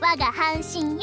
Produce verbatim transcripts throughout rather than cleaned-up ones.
我が半身よ。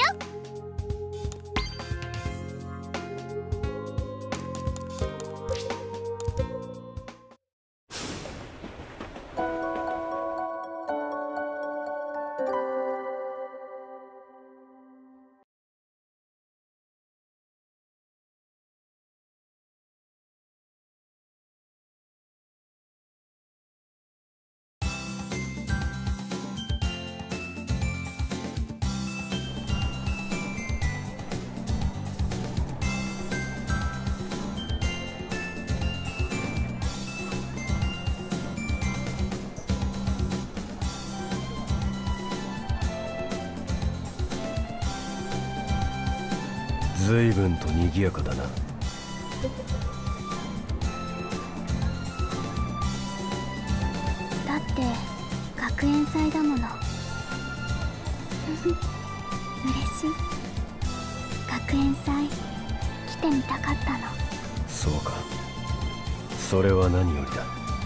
随分と賑やかだな。 だって学園祭だもの。嬉しい。学園祭来てみたかったの。 そうか、それは何よりだ。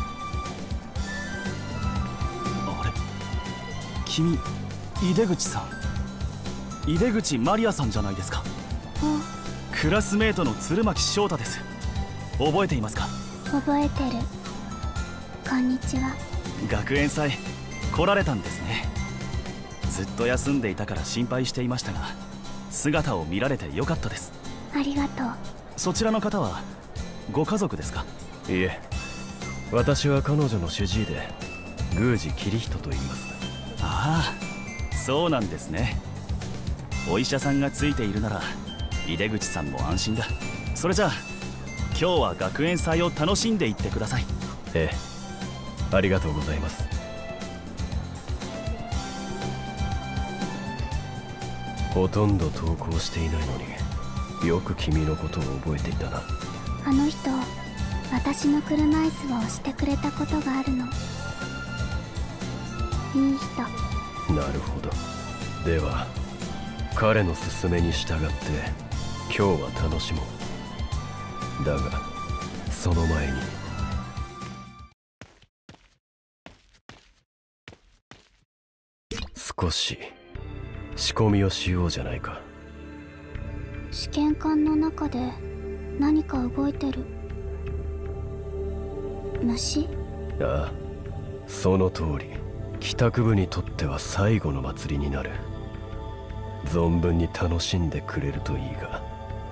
あれ、君井出口さん、井出口マリアさんじゃないですか。クラスメートの鶴巻翔太です。覚えていますか？ 覚えてる。こんにちは。 学園祭来られたんですね。ずっと休んでいたから心配していましたが、姿を見られてよかったです。 ありがとう。 そちらの方はご家族ですか？ いえ、私は彼女の主治医で宮司桐人と言います。 ああ、そうなんですね。お医者さんがついているなら井出口さんも安心だ。それじゃあ今日は学園祭を楽しんでいってください。 ええ、ありがとうございます。ほとんど登校していないのによく君のことを覚えていたな。 あの人、私の車椅子を押してくれたことがあるの。いい人。 なるほど。では彼の勧めに従って今日は楽しもう。だがその前に少し仕込みをしようじゃないか。 試験管の中で何か動いてる。虫？ ああ、その通り。帰宅部にとっては最後の祭りになる。存分に楽しんでくれるといいが。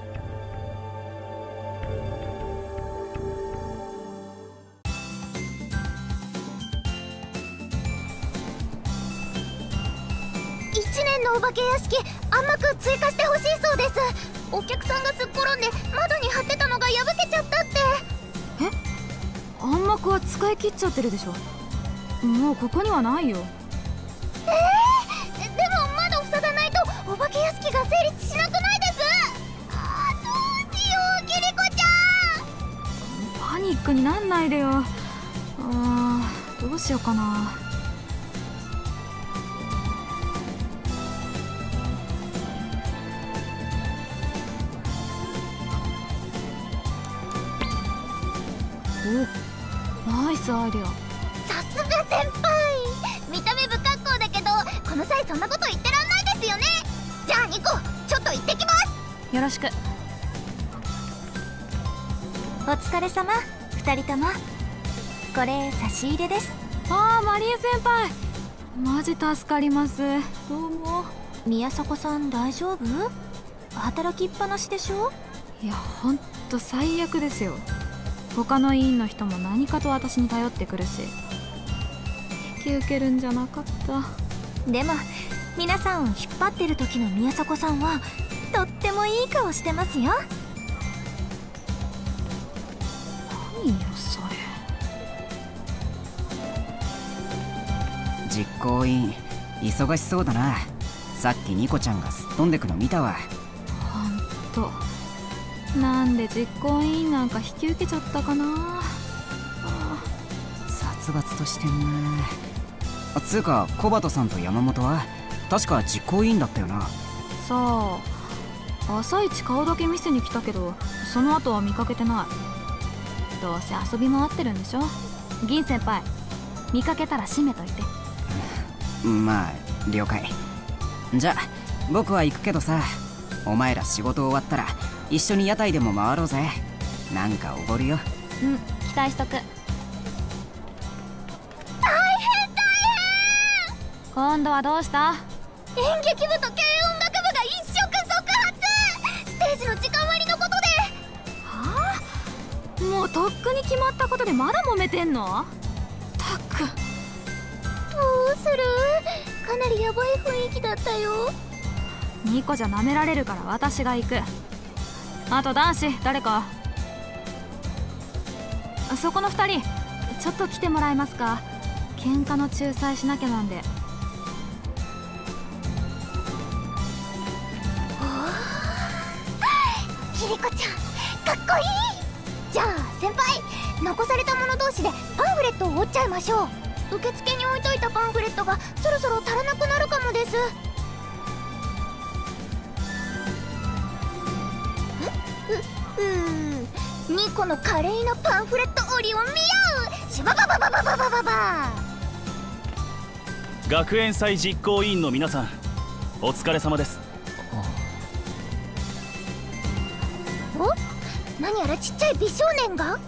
いちねんのお化け屋敷暗幕追加してほしいそうです。お客さんがすっ転んで窓に貼ってたのが破けちゃったって。 え？暗幕は使い切っちゃってるでしょ。もうここにはないよ。 えー、でも窓塞がないとお化け屋敷が成立しなくないです？あー、どうしよう、キリコちゃん。 パニックになんないでよ。あー、どうしようかな。お、ナイスアイデア。 さすが先輩。見た目不格好だけどこの際そんなこと言ってらんないですよね。じゃあニコ、ちょっと行ってきます。 よろしく。 お疲れ様、二人とも。これ差し入れです。 あー、マリエ先輩、マジ助かります。どうも。 宮迫さん大丈夫？働きっぱなしでしょ？ いや、ほんと最悪ですよ。他の委員の人も何かと私に頼ってくるし、引き受けるんじゃなかった。 でも皆さんを引っ張ってる時の宮迫さんはとってもいい顔してますよ。 何よそれ。 実行委員忙しそうだな。さっきニコちゃんがすっ飛んでくの見たわ。 ほんと、なんで実行委員なんか引き受けちゃったかな。あ、 殺伐としてんな。つうか小鳩さんと山本は確か実行委員だったよな。 さあ、朝一顔だけ見せに来たけどその後は見かけてない。どうせ遊び回ってるんでしょ。銀先輩、見かけたら閉めといて。 まあ了解。じゃあ僕は行くけどさ、お前ら仕事終わったら一緒に屋台でも回ろうぜ。なんかおごるよ。 うん、期待しとく。 大変大変。 今度はどうした？ 演劇部と軽音楽部が一触即発。ステージの時間割のことで。 はあ、もうとっくに決まったことでまだ揉めてんの？たく。 どうする？かなりヤバい雰囲気だったよ。 ニコじゃ舐められるから私が行く。あと男子誰か。そこのふたりちょっと来てもらえますか？喧嘩の仲裁しなきゃなんで。 キリコちゃんかっこいい。じゃあ先輩、残された者同士でパンフレットを折っちゃいましょう。受付に置いといたパンフレットがそろそろ足らなくなるかもです。ううーニコの華麗なパンフレット折りを見よう。シュバババババババババ。 学園祭実行委員の皆さん、お疲れ様です。 お、何やらちっちゃい美少年が。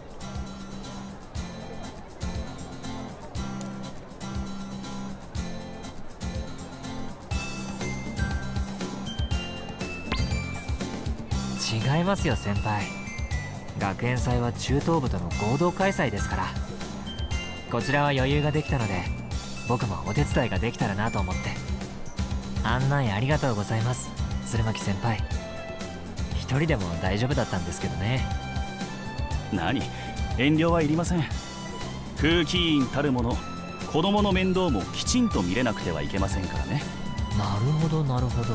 違いますよ先輩。学園祭は中等部との合同開催ですから。こちらは余裕ができたので、僕もお手伝いができたらなと思って。案内ありがとうございます、鶴巻先輩。一人でも大丈夫だったんですけどね。 何、遠慮はいりません。風紀委員たるもの、子供の面倒もきちんと見れなくてはいけませんからね。 なるほどなるほど。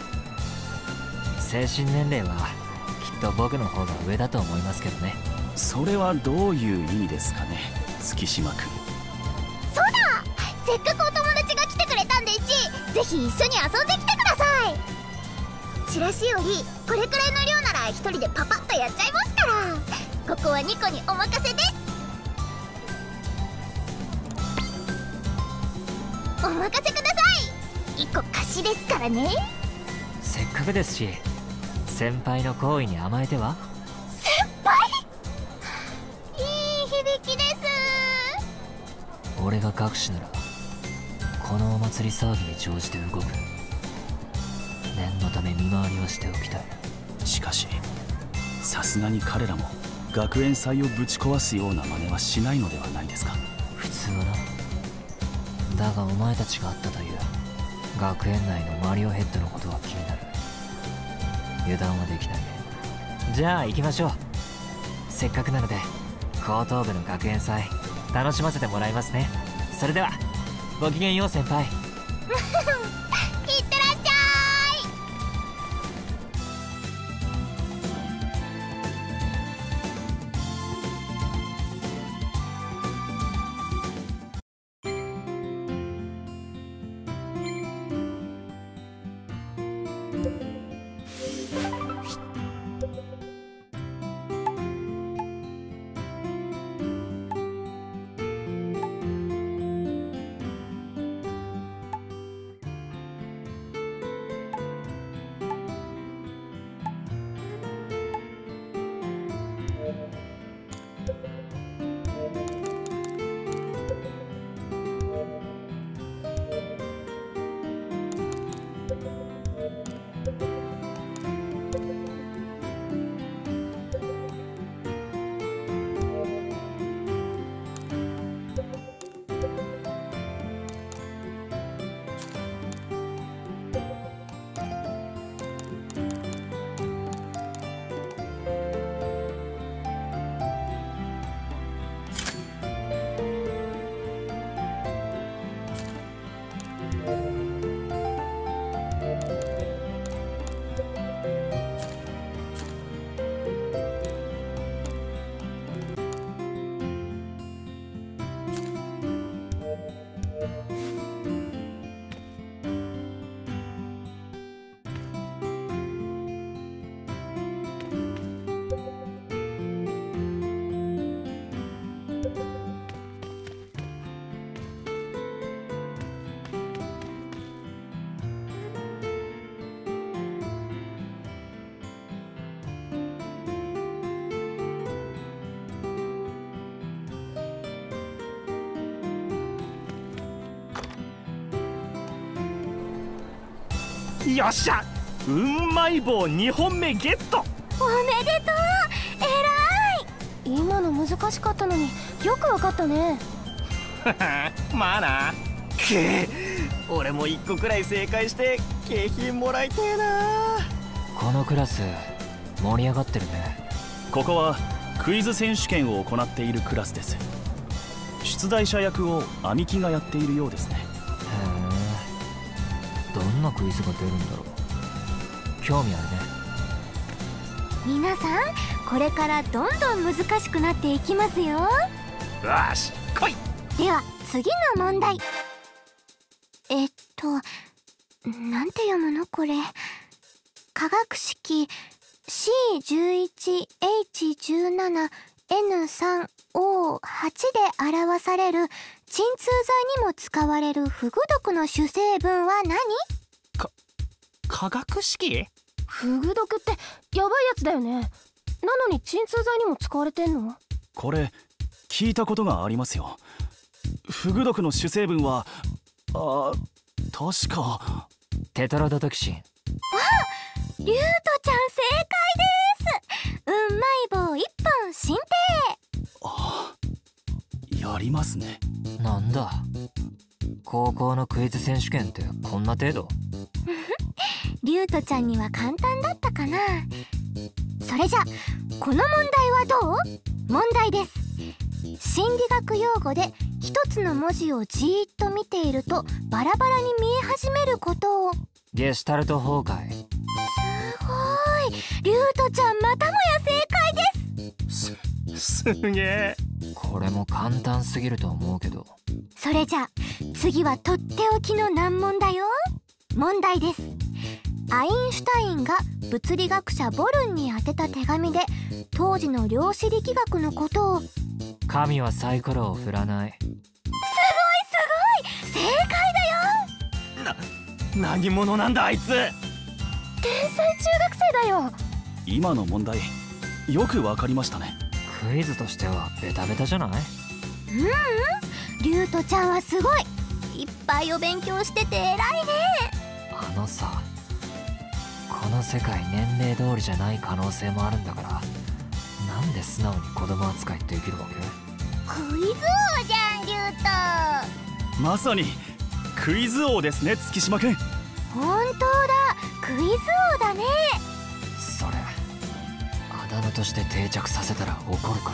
精神年齢はきっと僕の方が上だと思いますけどね。 それはどういう意味ですかね、月島君。 そうだ、せっかくお友達が来てくれたんですし、ぜひ一緒に遊んできてください。チラシよりこれくらいの量なら一人でパパッとやっちゃいますから。ここはニコにお任せです。お任せください。いっこ貸しですからね。 せっかくですし、先輩の好意に甘えては。 先輩、いい響きです。 俺が隠しならこのお祭り騒ぎに乗じて動く。念のため見回りはしておきたい。 しかしさすがに彼らも学園祭をぶち壊すような真似はしないのではないですか。 普通はな。だがお前たちがあったという学園内のマリオヘッドのことは気になる。油断はできないね。じゃあ行きましょう。せっかくなので高等部の学園祭楽しませてもらいますね。それではごきげんよう先輩。 いってらっしゃい。 よっしゃ、うんまい棒にほんめゲット。 おめでとう、えらい。今の難しかったのによくわかったね。 まあな。くえ、俺もいっこくらい正解して景品もらいてえな。 このクラス盛り上がってるね。 ここはクイズ選手権を行っているクラスです。出題者役を兄貴がやっているようですね。へえ、どんなクイズが出るんだろう。興味あるね。 皆さん、これからどんどん難しくなっていきますよ。よし、来い。 では次の問題。えっとなんて読むのこれ。化学式 シーじゅういちエイチじゅうななエヌさんオーはち で表される鎮痛剤にも使われるフグ毒の主成分は何？ か化学式？ フグ毒ってやばいやつだよね。なのに鎮痛剤にも使われてんの？ これ聞いたことがありますよ。フグ毒の主成分はあ確かテトラドトキシン。 あ、リュウトちゃん正解です。うんまい棒いっぽん進呈。 ああ、やりますね。 なんだ、高校のクイズ選手権ってこんな程度？ リュウトちゃんには簡単だったかな。それじゃこの問題はどう？問題です。心理学用語で一つの文字をじーっと見ているとバラバラに見え始めることをゲシュタルト崩壊。 すごい、リュウトちゃんまたもや正解です。 す、すげえ。 これも簡単すぎると思うけど。 それじゃ次はとっておきの難問だよ。問題です。アインシュタインが物理学者ボルンに宛てた手紙で当時の量子力学のことを神はサイコロを振らない。 すごいすごい、正解だよ。 な、何者なんだあいつ。 天才中学生だよ。 今の問題よくわかりましたね。 クイズとしてはベタベタじゃない？ うんうん、リュウトちゃんはすごい、いっぱいお勉強してて偉いね。 あのさ、この世界年齢通りじゃない可能性もあるんだから、なんで素直に子供扱いできるわけ？ クイズ王じゃん、リュウト。 まさにクイズ王ですね、月島くん。 本当だ、クイズ王だね。 それあだ名として定着させたら怒るから。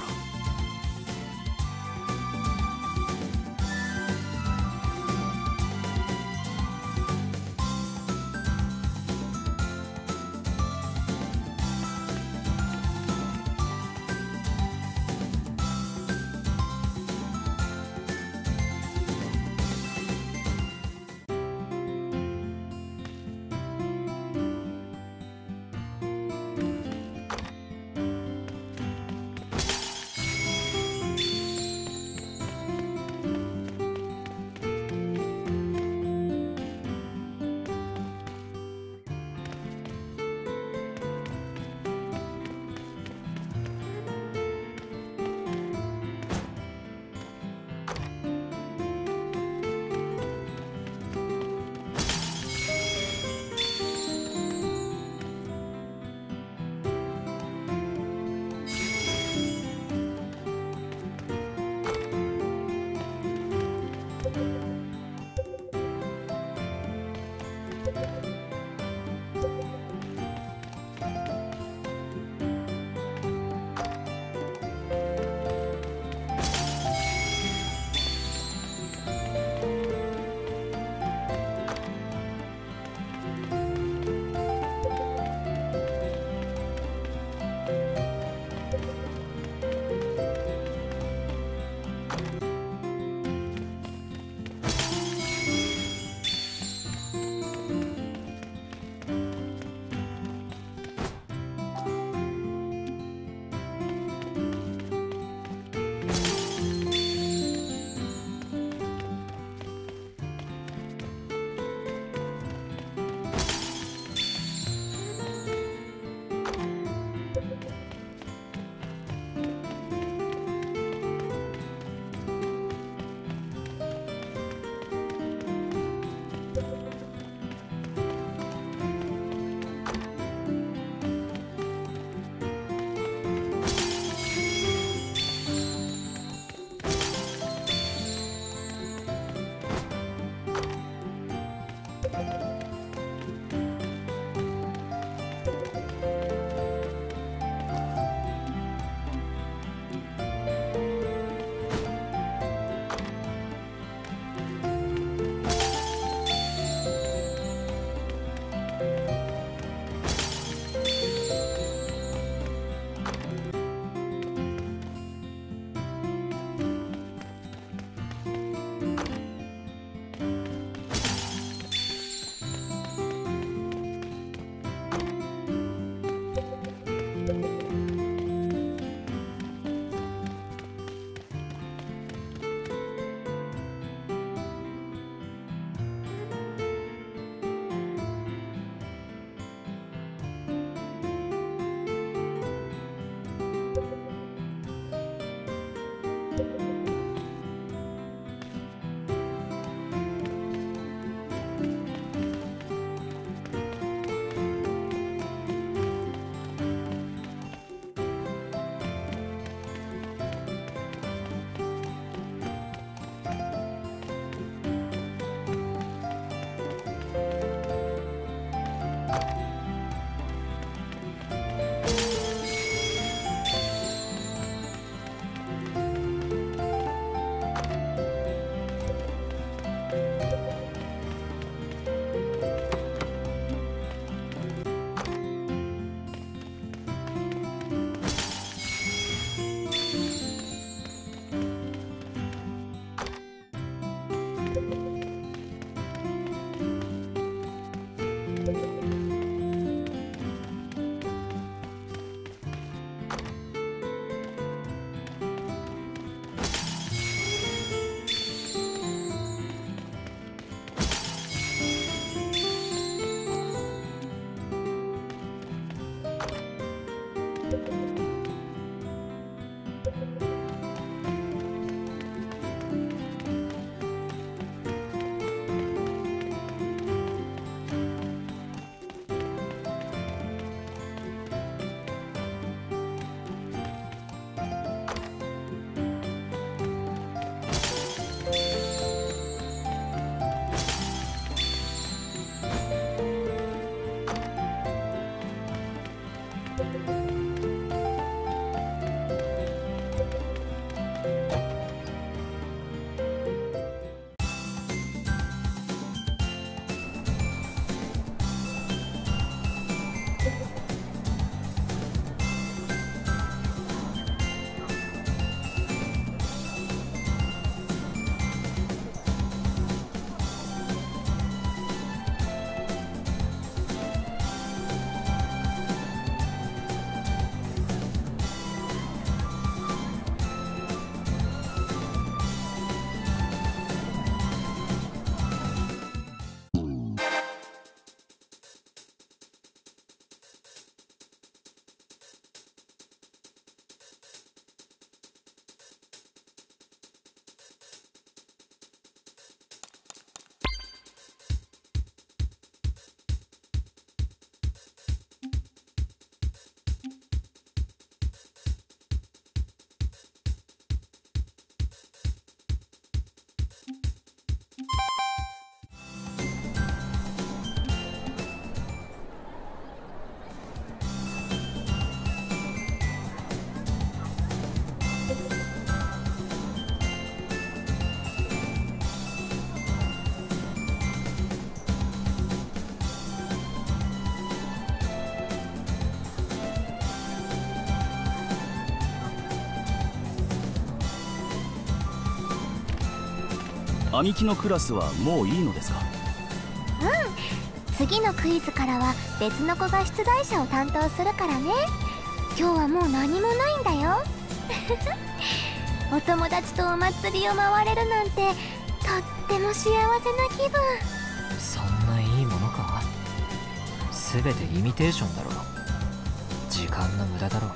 兄貴のクラスはもういいのですか？ うん、次のクイズからは別の子が出題者を担当するからね。今日はもう何もないんだよお友達とお祭りを回れるなんてとっても幸せな気分。 そんないいものか？全てイミテーションだろ。時間の無駄だろ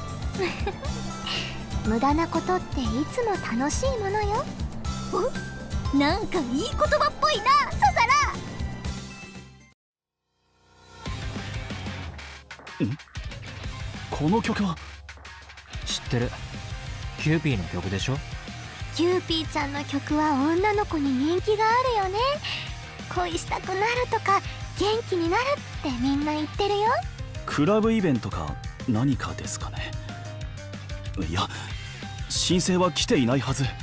無駄なことっていつも楽しいものよ。お、なんかいい言葉っぽいな、ササラ。 ん？この曲は？ 知ってる。キューピーの曲でしょ？ キューピーちゃんの曲は女の子に人気があるよね。恋したくなるとか元気になるってみんな言ってるよ。 クラブイベントか何かですかね。いや、申請は来ていないはず。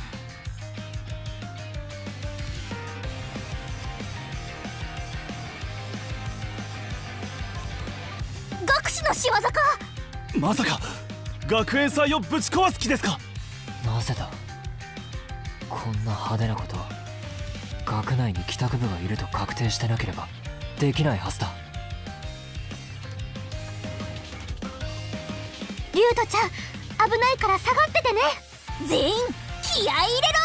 学士の仕業か？ まさか学園祭をぶち壊す気ですか？ なぜだ。こんな派手なこと学内に帰宅部がいると確定してなければできないはずだ。 リュウトちゃん、危ないから下がっててね。全員気合い入れろ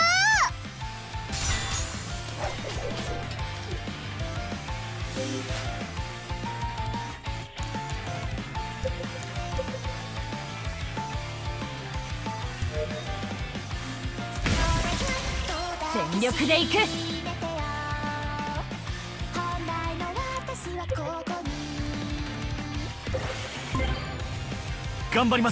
ー。全力でいく。 頑張ります。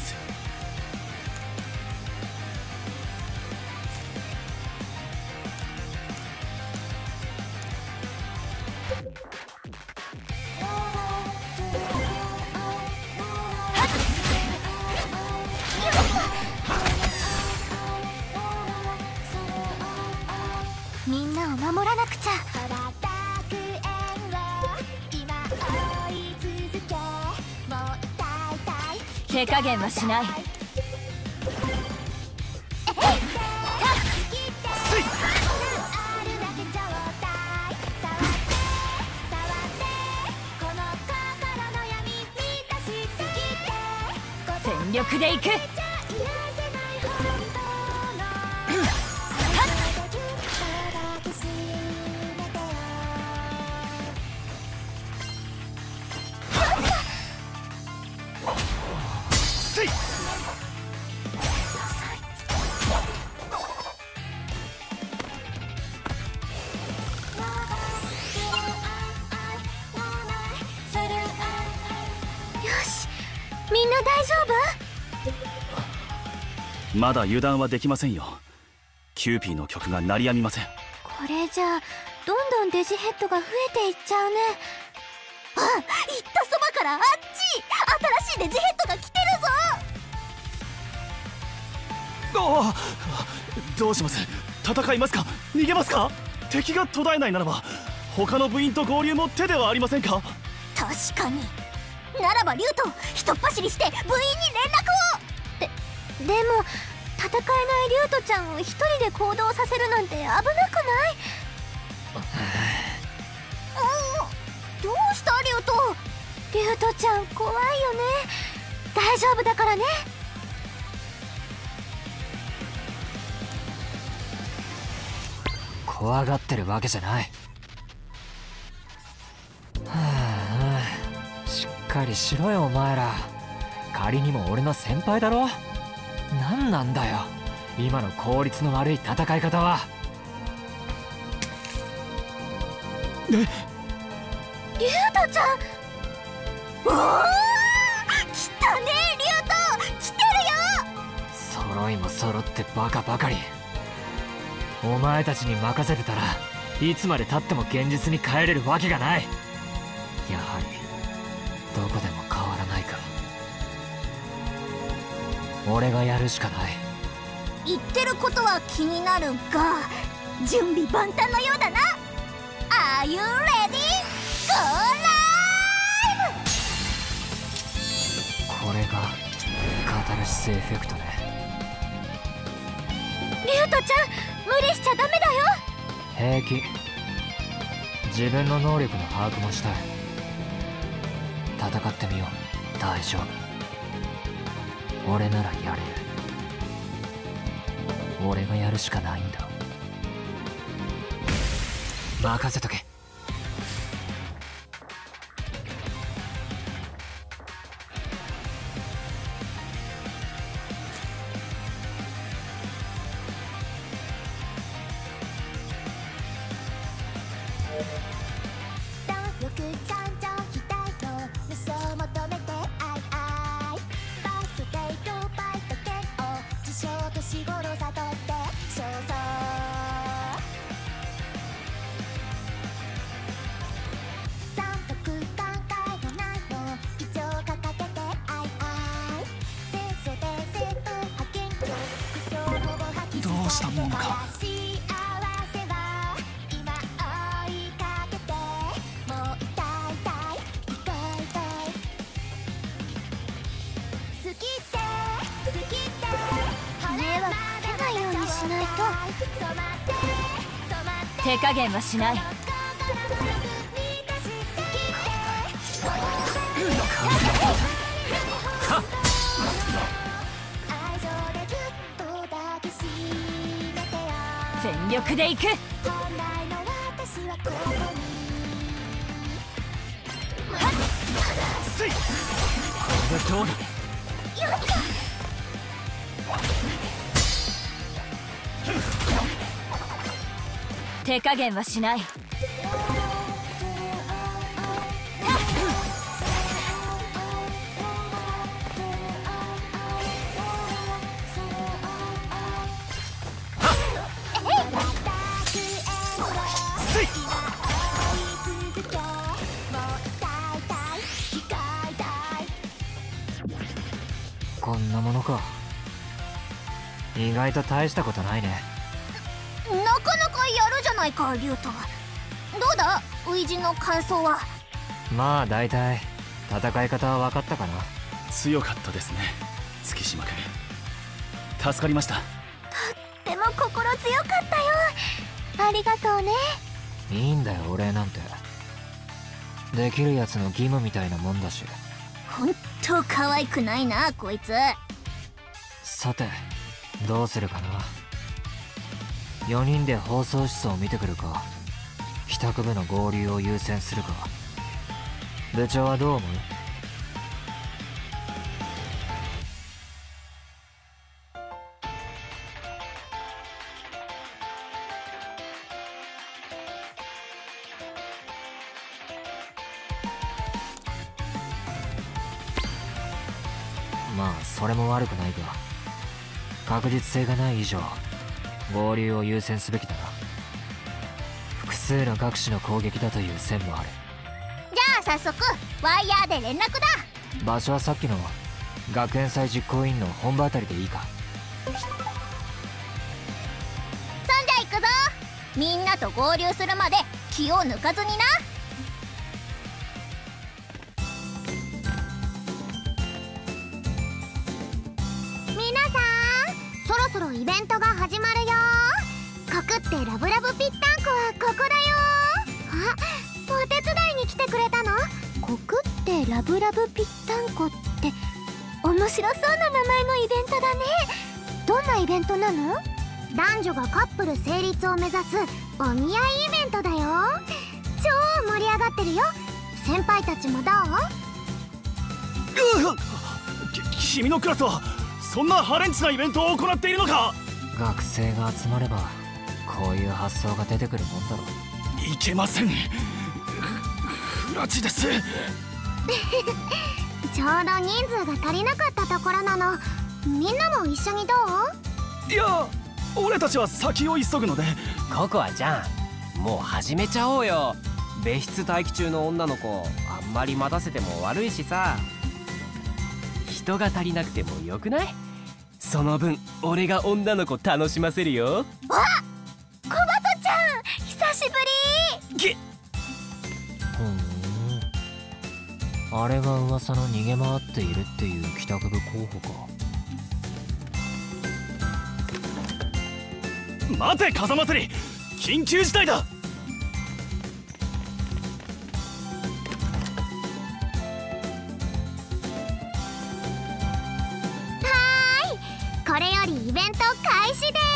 みんなを守らなくちゃ。 手加減はしない。全力でいく。 みんな大丈夫？ まだ油断はできませんよ。キューピーの曲が鳴りやみません。 これじゃあどんどんデジヘッドが増えていっちゃうね。あ、行ったそばからあっち、新しいデジヘッドが来てるぞ。 ああ、どうします？戦いますか？逃げますか？敵が途絶えないならば他の部員と合流も手ではありませんか？ 確かに。ならばリュウとひとっ走りして部員に連絡を。ででも戦えないリュウトちゃんを一人で行動させるなんて危なくない？どうしたリュウト？リュウトちゃん怖いよね。大丈夫だからね。 怖がってるわけじゃない。はあ、しっかりしろよお前ら。仮にも俺の先輩だろ。何なんだよ今の効率の悪い戦い方は。 え、 リュウトちゃん、おお、来たねリュウト、来てるよ。 揃いも揃ってバカばかり。お前たちに任せてたらいつまでたっても現実に帰れるわけがない。やはりどこでも変わらないか。俺がやるしかない。 言ってることは気になるが準備万端のようだな。Are you ready? Go live! これがカタルシスエフェクトね。 リュウトちゃん無理しちゃダメだよ。 平気。自分の能力の把握もしたい。戦ってみよう。大丈夫。俺ならやれる。俺がやるしかないんだ。任せとけ。 どうしたもんか。 手加減はしない。全力で行く。 せい、これでどうだ。 手加減はしない。 こんなものか。意外と大したことないね。 なかなかやるじゃないかリュウト。どうだ初陣の感想は。 まあ大体戦い方は分かったかな。 強かったですね月島君。助かりました。 とっても心強かったよ。ありがとうね。 いいんだよお礼なんて。できるやつの義務みたいなもんだし。 ほんと可愛くないなこいつ。 さてどうするかな。よにんで放送室を見てくるか、帰宅部の合流を優先するか。部長はどう思う？ まあそれも悪くないが、確実性がない以上合流を優先すべきだな。複数の各種の攻撃だという線もある。 じゃあ早速ワイヤーで連絡だ。 場所はさっきの学園祭実行委員の本部あたりでいいか。 そんじゃ行くぞ。みんなと合流するまで気を抜かずにな。 皆さん、そろそろイベントが始まるよ。コクってラブラブぴったんこはここだよ。あ、お手伝いに来てくれたの？コクってラブラブぴったんこって面白そうな名前のイベントだね。どんなイベントなの？男女がカップル成立を目指すお見合いイベントだよ。超盛り上がってるよ。先輩たちもどう？ うわっ、き君のクラスはそんなハレンチなイベントを行っているのか？ 学生が集まればこういう発想が出てくるもんだろ。 いけません。フラチです。 ちょうど人数が足りなかったところなの。みんなも一緒にどう？ いや、俺たちは先を急ぐので。 ココアちゃん、もう始めちゃおうよ。別室待機中の女の子あんまり待たせても悪いしさ。人が足りなくてもよくない？その分俺が女の子楽しませるよ。 あ、コバトちゃん久しぶり。 げっ、 ふーん、あれが噂の逃げ回っているっていう帰宅部候補か。 待て風祭り、緊急事態だ。 はーい、これよりイベント開始です。